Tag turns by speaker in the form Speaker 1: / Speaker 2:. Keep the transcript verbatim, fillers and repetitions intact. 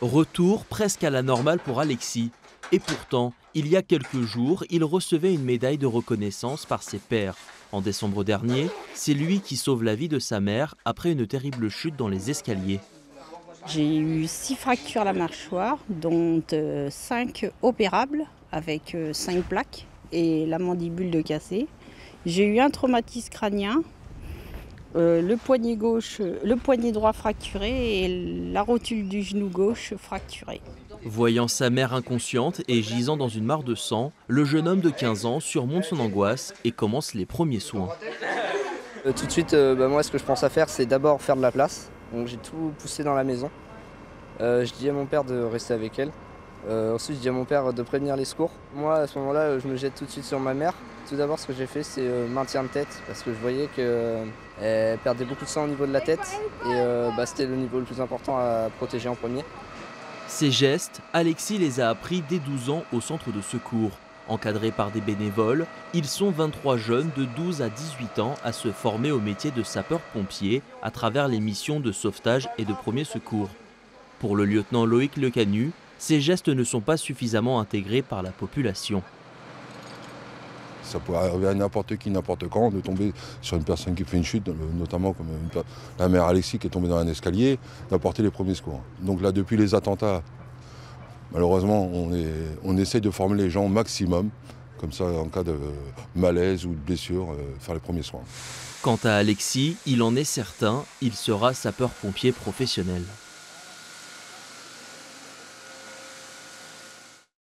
Speaker 1: Retour presque à la normale pour Alexis. Et pourtant, il y a quelques jours, il recevait une médaille de reconnaissance par ses pairs. En décembre dernier, c'est lui qui sauve la vie de sa mère après une terrible chute dans les escaliers.
Speaker 2: J'ai eu six fractures à la mâchoire, dont euh, cinq opérables avec euh, cinq plaques et la mandibule de cassée. J'ai eu un traumatisme crânien, euh, le poignet gauche, le poignet droit fracturé et la rotule du genou gauche fracturée.
Speaker 1: Voyant sa mère inconsciente et gisant dans une mare de sang, le jeune homme de quinze ans surmonte son angoisse et commence les premiers soins.
Speaker 3: Euh, tout de suite, euh, bah, moi ce que je pense à faire, c'est d'abord faire de la place. Donc j'ai tout poussé dans la maison. Euh, je dis à mon père de rester avec elle. Euh, ensuite, je dis à mon père de prévenir les secours. Moi, à ce moment-là, je me jette tout de suite sur ma mère. Tout d'abord, ce que j'ai fait, c'est euh, maintien de tête, parce que je voyais qu'elle euh, perdait beaucoup de sang au niveau de la tête. Et euh, bah, c'était le niveau le plus important à protéger en premier.
Speaker 1: Ces gestes, Alexis les a appris dès douze ans au centre de secours. Encadrés par des bénévoles, ils sont vingt-trois jeunes de douze à dix-huit ans à se former au métier de sapeur-pompier à travers les missions de sauvetage et de premier secours. Pour le lieutenant Loïc Lecanu, ces gestes ne sont pas suffisamment intégrés par la population.
Speaker 4: Ça pourrait arriver à n'importe qui, n'importe quand, de tomber sur une personne qui fait une chute, notamment comme une, la mère Alexis qui est tombée dans un escalier, d'apporter les premiers secours. Donc là, depuis les attentats, malheureusement, on, est, on essaye de former les gens au maximum, comme ça, en cas de malaise ou de blessure, euh, faire les premiers soins.
Speaker 1: Quant à Alexis, il en est certain, il sera sapeur-pompier professionnel.